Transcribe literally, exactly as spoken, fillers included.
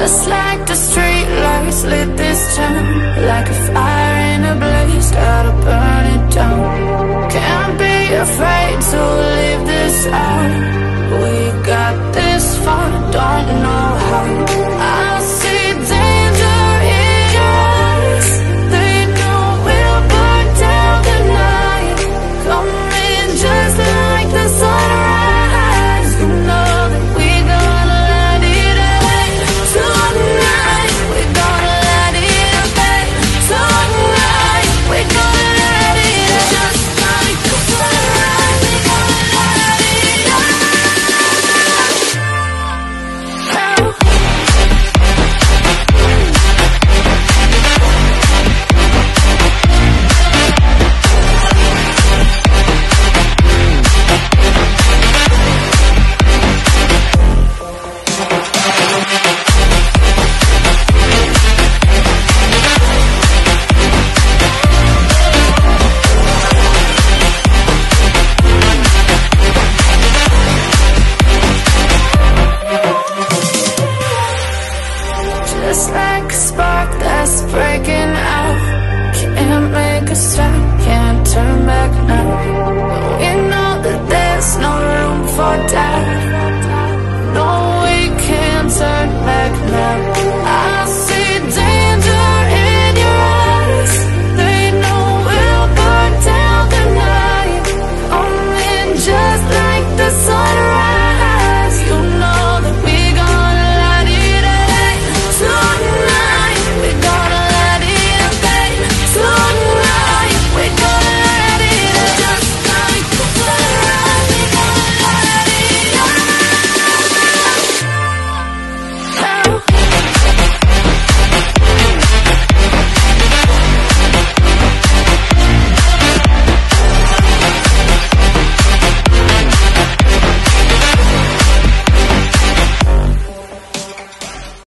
Just like the street lights lit this town, like a fire in a blaze, gotta burn it down. Can't be afraid to leave this out.